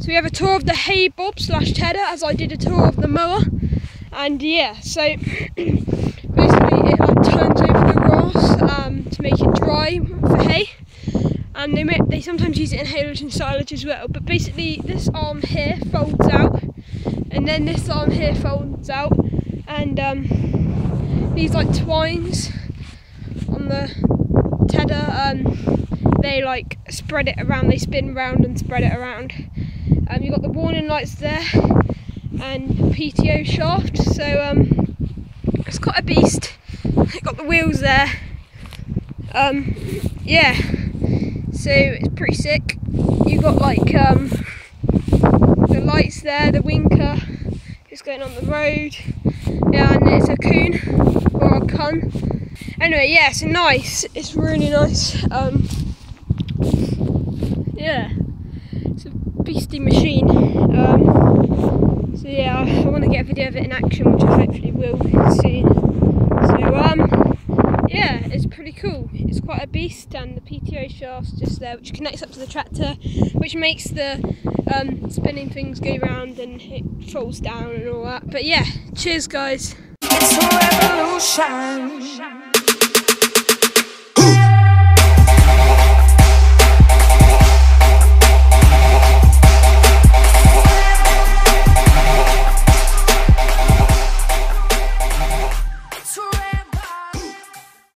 So we have a tour of the haybob / tedder, as I did a tour of the mower. And yeah, so basically it like turns over the grass to make it dry for hay. And they sometimes use it in haylage and silage as well. But basically this arm here folds out, and then this arm here folds out, and these like twines on the tedder, they like spread it around, they spin round and spread it around. You've got the warning lights there and PTO shaft, so it's quite a beast. Got the wheels there. Yeah, so it's pretty sick. You've got like the lights there, the winker is going on the road. Yeah, and it's a coon or a cun. Anyway, yeah, it's nice. It's really nice. Yeah, it's a beastly machine. So yeah, I want to get a video of it in action, which I hopefully will soon. So yeah, it's pretty cool. It's quite a beast, and the PTO shaft's just there, which connects up to the tractor, which makes the spinning things go round and it falls down and all that. But yeah, cheers guys. It's a revolution.